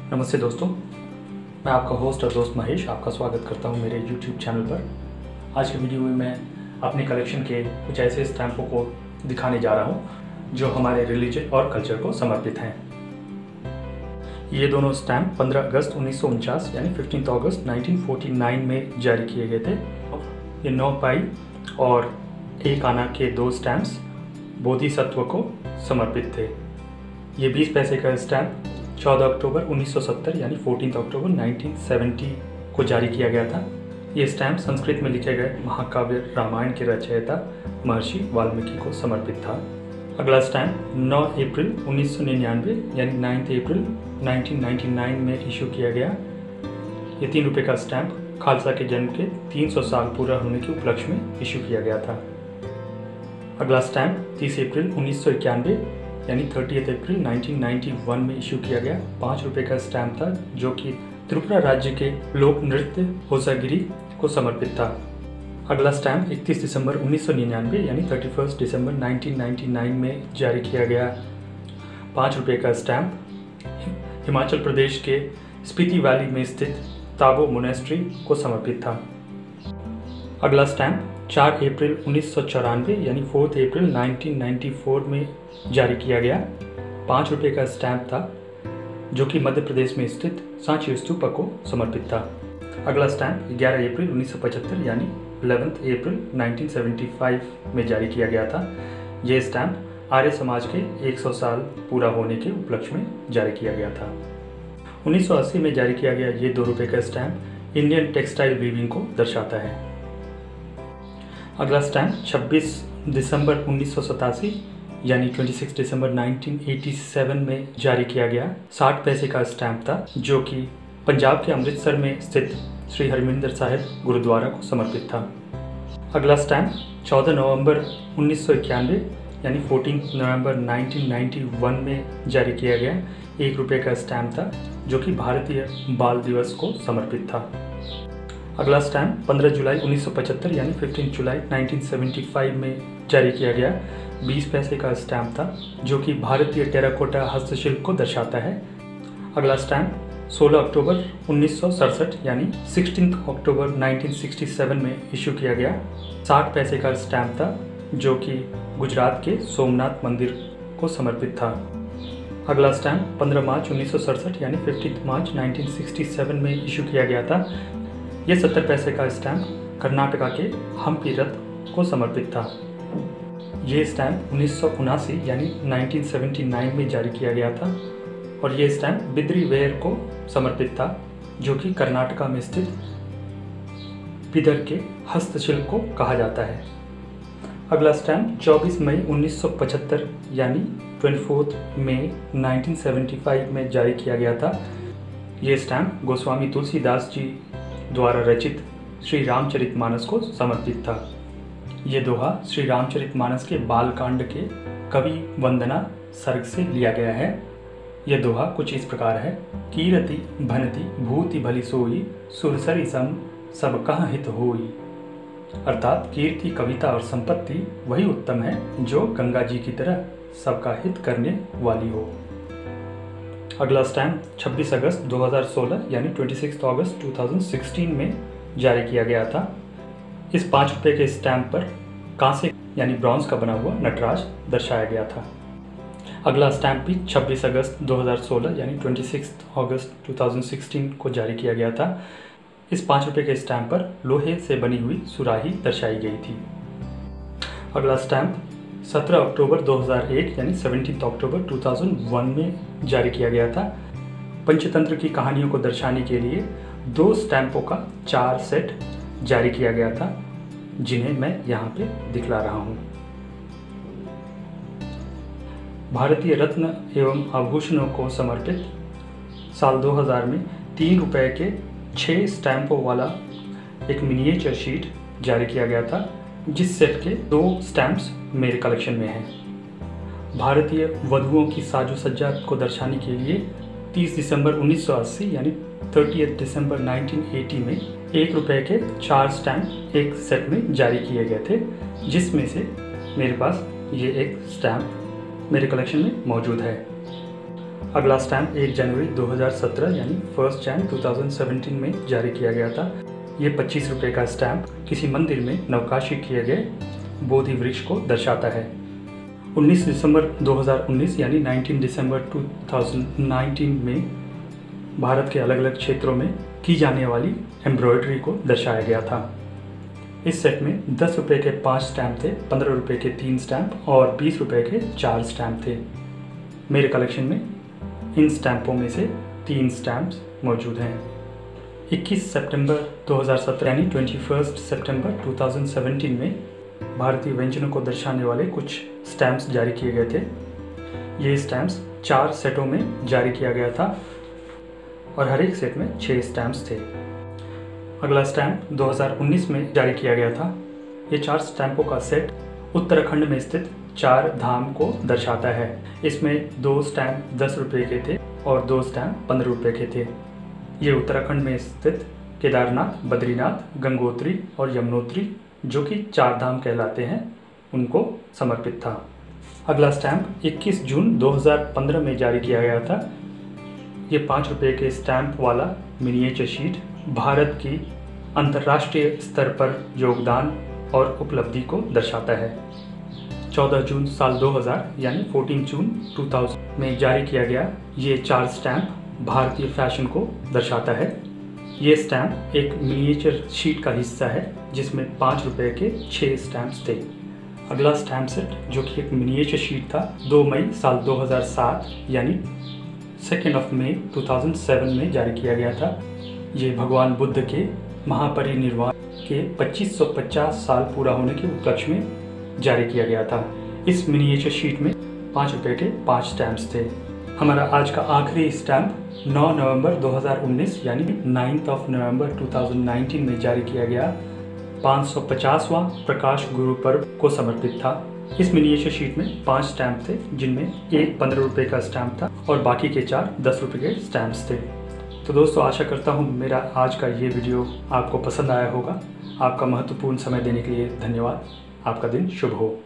नमस्ते दोस्तों, मैं आपका होस्ट और दोस्त महेश आपका स्वागत करता हूं मेरे YouTube चैनल पर। आज की वीडियो में मैं अपने कलेक्शन के कुछ ऐसे स्टैम्पों को दिखाने जा रहा हूं जो हमारे रिलीजन और कल्चर को समर्पित हैं। ये दोनों स्टैम्प 15 अगस्त 1949 यानी 15 अगस्त 1949 में जारी किए गए थे। ये 9 पाई और 1 आना के 2 स्टैम्प्स बोधिसत्व को समर्पित थे। ये 20 पैसे का स्टैम्प 14 अक्टूबर 1970 यानी 14 अक्टूबर 1970 को जारी किया गया था। ये स्टैम्प संस्कृत में लिखे गए महाकाव्य रामायण के रचयिता महर्षि वाल्मीकि को समर्पित था। अगला स्टैम्प 9 अप्रैल 1999 यानी 9 अप्रैल 1999 में इशू किया गया। ये 3 रुपये का स्टैम्प खालसा के जन्म के 300 साल पूरा होने के उपलक्ष्य में इशू किया गया था। अगला स्टैम्प 30 अप्रैल 1991 यानी 30 अप्रैल 1991 में इशू किया गया 5 रुपये का स्टैम्प था, जो कि त्रिपुरा राज्य के लोक नृत्य होसागिरी को समर्पित था। अगला स्टैम्प 31 दिसंबर 1999 यानी 31 दिसंबर 1999 में जारी किया गया 5 रुपये का स्टैम्प हिमाचल प्रदेश के स्पीति वैली में स्थित ताबो मोनेस्ट्री को समर्पित था। अगला स्टैम्प 4 अप्रैल 1994 यानी 4 अप्रैल 1994 में जारी किया गया 5 रुपये का स्टैम्प था, जो कि मध्य प्रदेश में स्थित सांची स्तूप को समर्पित था। अगला स्टैम्प 11 अप्रैल 1975 यानी 11 अप्रैल 1975 में जारी किया गया था। यह स्टैम्प आर्य समाज के 100 साल पूरा होने के उपलक्ष्य में जारी किया गया था। 1980 में जारी किया गया ये 2 रुपये का स्टैम्प इंडियन टेक्सटाइल वीविंग को दर्शाता है। अगला स्टैम्प 26 दिसंबर 1987 यानी 26 दिसंबर 1987 में जारी किया गया 60 पैसे का स्टैम्प था, जो कि पंजाब के अमृतसर में स्थित श्री हरमिंदर साहिब गुरुद्वारा को समर्पित था। अगला स्टैम्प 14 नवंबर 1991 यानी 14 नवंबर 1991 में जारी किया गया 1 रुपये का स्टैम्प था, जो कि भारतीय बाल दिवस को समर्पित था। अगला स्टैम्प 15 जुलाई 1975 यानी 15 जुलाई 1975 में जारी किया गया 20 पैसे का स्टैम्प था, जो कि भारतीय टेराकोटा हस्तशिल्प को दर्शाता है। अगला स्टैम्प 16 अक्टूबर 1967 यानी 16 अक्टूबर 1967 में इशू किया गया 60 पैसे का स्टैम्प था, जो कि गुजरात के सोमनाथ मंदिर को समर्पित था। अगला स्टैम्प 15 मार्च 1967 यानी 15 मार्च 1967 में इशू किया गया था। यह 70 पैसे का स्टैम्प कर्नाटका के हम्पी रथ को समर्पित था। ये स्टैम्प 1979 यानी 1979 में जारी किया गया था और ये स्टैम्प बिद्री वेयर को समर्पित था, जो कि कर्नाटका में स्थित बिदर के हस्तशिल्प को कहा जाता है। अगला स्टैम्प 24 मई 1975 यानी 24 मई 1975 में जारी किया गया था। ये स्टैम्प गोस्वामी तुलसीदास जी द्वारा रचित श्री रामचरितमानस को समर्पित था। ये दोहा श्री रामचरितमानस के बालकांड के कवि वंदना सर्ग से लिया गया है। यह दोहा कुछ इस प्रकार है। कीरति भनति भूति भली सोई सुरसरी सम सब कहाँ हित होई। अर्थात कीर्ति, कविता और संपत्ति वही उत्तम है जो गंगा जी की तरह सबका हित करने वाली हो। अगला स्टैम्प 26 अगस्त 2016 यानी 26 अगस्त 2016 में जारी किया गया था। इस 5 रुपये के स्टैम्प पर कांसे यानी ब्रॉन्ज का बना हुआ नटराज दर्शाया गया था। अगला स्टैम्प भी 26 अगस्त 2016 यानी 26 अगस्त 2016 को जारी किया गया था। इस 5 रुपये के स्टैम्प पर लोहे से बनी हुई सुराही दर्शाई गई थी। अगला स्टैम्प 17 अक्टूबर 2001 यानी 17 अक्टूबर 2001 में जारी किया गया था। पंचतंत्र की कहानियों को दर्शाने के लिए 2 स्टैम्पों का 4 सेट जारी किया गया था, जिन्हें मैं यहाँ पे दिखला रहा हूँ। भारतीय रत्न एवं आभूषणों को समर्पित साल 2000 में 3 रुपये के 6 स्टैम्पों वाला एक मिनिएचर शीट जारी किया गया था, जिस सेट के 2 स्टैम्प्स मेरे कलेक्शन में हैं। भारतीय वधुओं की साजो सज्जा को दर्शाने के लिए 30 दिसंबर 1980 यानी 30 दिसंबर 1980 में 1 रुपये के 4 स्टैम्प एक सेट में जारी किए गए थे, जिसमें से मेरे पास ये एक स्टैम्प मेरे कलेक्शन में मौजूद है। अगला स्टैम्प 1 जनवरी 2017 यानी 1 जनवरी 2017 में जारी किया गया था। ये 25 रुपये का स्टैम्प किसी मंदिर में नवकाशी किए गए बोधि वृक्ष को दर्शाता है। 19 दिसंबर 2019 यानी 19 दिसंबर 2019 में भारत के अलग अलग क्षेत्रों में की जाने वाली एम्ब्रॉयडरी को दर्शाया गया था। इस सेट में 10 रुपये के 5 स्टैम्प थे, 15 रुपये के 3 स्टैम्प और 20 रुपये के 4 स्टैम्प थे। मेरे कलेक्शन में इन स्टैम्पों में से 3 स्टैम्प्स मौजूद हैं। 21 सितंबर 2017 यानी 21 सितंबर 2017 में भारतीय व्यंजनों को दर्शाने वाले कुछ स्टैम्प्स जारी किए गए थे। ये स्टैम्प्स 4 सेटों में जारी किया गया था और हर एक सेट में 6 स्टैम्प्स थे। अगला स्टैम्प 2019 में जारी किया गया था। ये 4 स्टैम्पों का सेट उत्तराखंड में स्थित 4 धाम को दर्शाता है। इसमें 2 स्टैम्प 10 रुपये के थे और 2 स्टैम्प 15 रुपये के थे। ये उत्तराखंड में स्थित केदारनाथ, बद्रीनाथ, गंगोत्री और यमुनोत्री, जो कि 4 धाम कहलाते हैं, उनको समर्पित था। अगला स्टैम्प 21 जून 2015 में जारी किया गया था। ये 5 रुपये के स्टैम्प वाला मिनिएचर शीट भारत की अंतर्राष्ट्रीय स्तर पर योगदान और उपलब्धि को दर्शाता है। 14 जून साल 2000 यानी 14 जून 2000 में जारी किया गया ये 4 स्टैम्प भारतीय फैशन को दर्शाता है। ये स्टैम्प एक मिनिएचर शीट का हिस्सा है जिसमें 5 रुपये के 6 स्टैम्प्स थे। अगला स्टैम्प सेट जो कि एक मिनिएचर शीट था 2 मई साल 2007 यानी 2 मई 2007 में जारी किया गया था। ये भगवान बुद्ध के महापरिनिर्वाण के 2550 साल पूरा होने के उपलक्ष्य में जारी किया गया था। इस मिनिएचर शीट में 5 रुपये के 5 स्टैम्प्स थे। हमारा आज का आखिरी स्टैम्प 9 नवंबर 2019 यानी 9 नवंबर 2019 में जारी किया गया 550वां प्रकाश गुरु पर्व को समर्पित था। इस मिनिएचर शीट में 5 स्टैम्प थे, जिनमें एक 15 रुपये का स्टैम्प था और बाकी के 4 10 रुपये के स्टैम्प्स थे। तो दोस्तों, आशा करता हूँ मेरा आज का ये वीडियो आपको पसंद आया होगा। आपका महत्वपूर्ण समय देने के लिए धन्यवाद। आपका दिन शुभ हो।